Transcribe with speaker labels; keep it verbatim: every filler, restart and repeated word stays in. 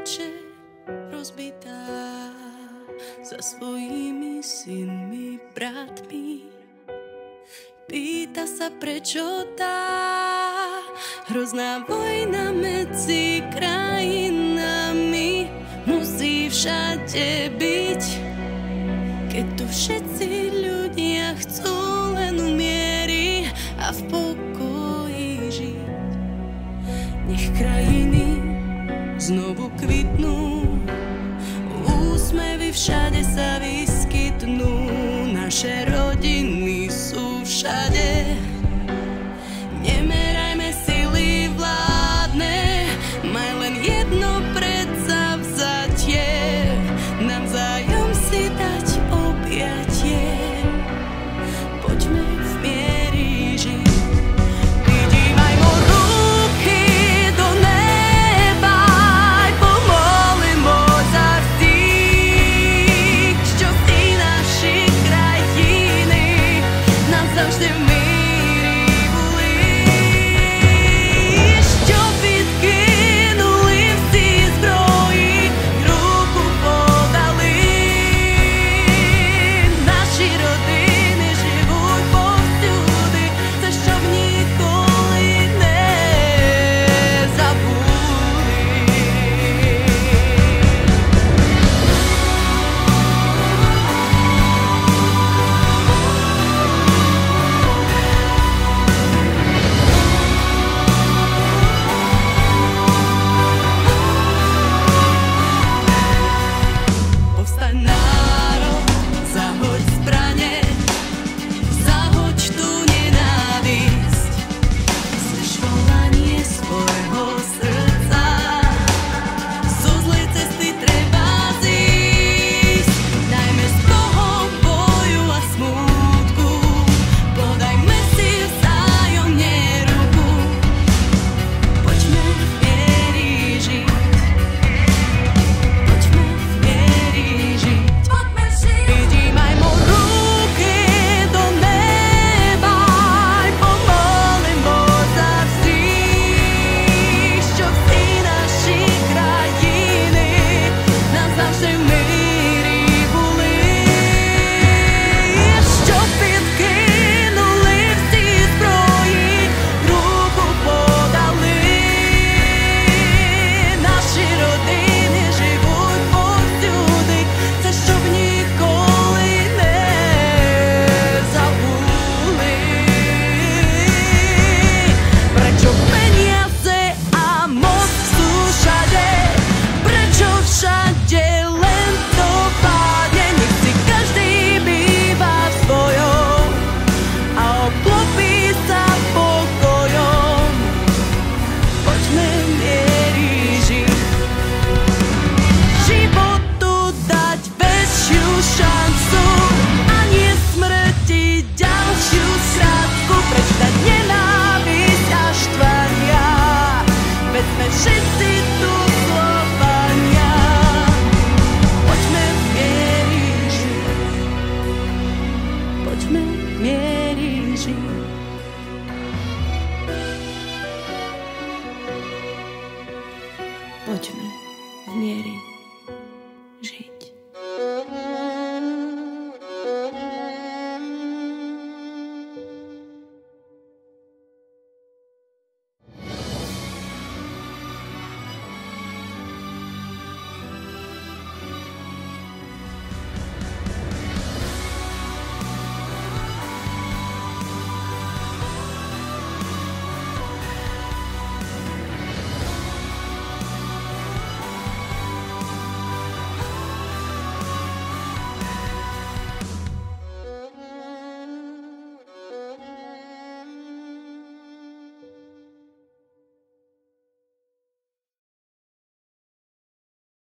Speaker 1: plače rozbitá za svojimi synmi, bratmi. Pýta sa, prečo tá hrozná vojna medzi krajinami musí všade byť, keď tu všetci ľudia chcú len v miery a v pokoji žiť. Nech krajiny znovu kvitnú, úsmevy všade sa vyskytnú, naše rodiny sú všade. Nemerajme sily vládne, maj len jedno predsavzatie, navzájom si dať objatie. Poďme v miery žiť. Vydívajmo ruky do neba, pomolimo za tých, čo si naši krajiny navždy v míri boli. Čo vytkynuli vsi zbroji, ruku podali. Naši rodiny živú povsюди, za čo nikoli nezabudli. Povstaň národ, zahoď zbrane, zahoď tú nenávisť. Slyš volanie svojho srdca, zo zlej cesty treba zísť. Dajme z toho boju a smútku, podajme si vzájomne ruku. Poďme v miery žiť. Poďme v miery žiť. Vydívajmo ruky do neba, pomolimo za všetkých, čo si naši krajiny navždy v míri boli. Čo vytkynuli vsi zbroji, ruku podali. Naši rodiny živú povsюди, za čo nikoli nezabudli. Prečo peniaze a moc sú všade? Prečo všade len to pádne? Nech si každý býva v svojom a obklopí sa pokojom. Poďme v miery žiť. Životu dať väčšiu šancu a nie smrti ďalšiu skratku. Prečítať nenávisť a štvania, veď sme všetci tu Slovania. Poďme v miery žiť. Poďme v miery žiť. Poďme v miery